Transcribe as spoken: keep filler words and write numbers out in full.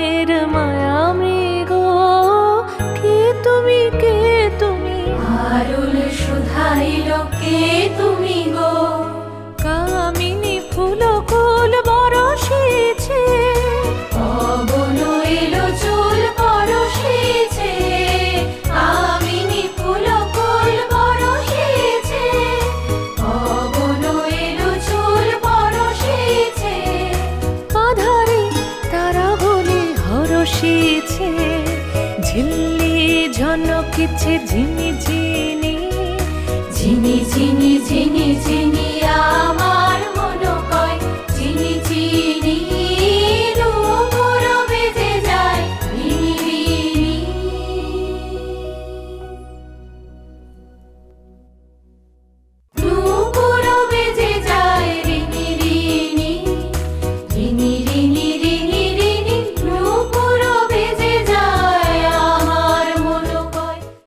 মনের মায়া মৃগ, কে তুমি কে তুমি আরুল শুধাইল কে তুমি গো, কামিনী ফুল কুল বরষেছে, পবন এলো চুল পরশেছে, কামিনী ফুল কুল বরশেছে, পবন এলো চুল পরশেছে, আধারে তারা বলে হরষেছে, ঝিল্লি ঝনকেছে ঝিনি ঝিনি, ঝিনি ঝিনি ঝিনি ঝিনি